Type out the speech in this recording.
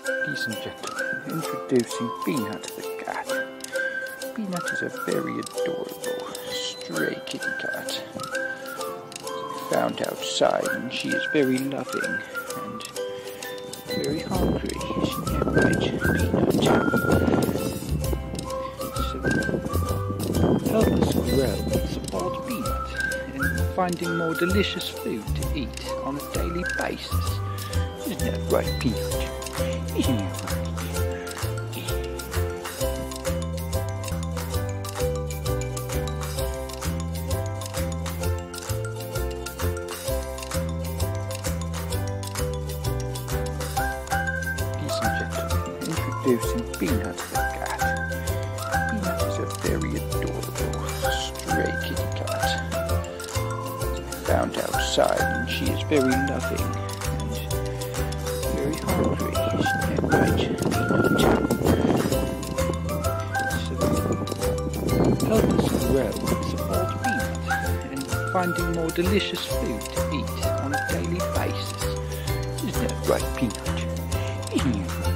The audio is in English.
Ladies and gentlemen, introducing Peanut the cat. Peanut is a very adorable stray kitty cat. Found outside, and she is very loving and very hungry. Isn't that right, Peanut? So help us grow and support Peanut in finding more delicious food to eat on a daily basis. Isn't that right, Peanut? Isn't that right? Introducing Peanut the cat. Peanut is a very adorable stray kitty cat. Found outside, and she is very loving and very hungry. Isn't that right, Peanut? So help us grow and support Peanut in finding more delicious food to eat on a daily basis. Isn't that right, Peanut? Isn't that right?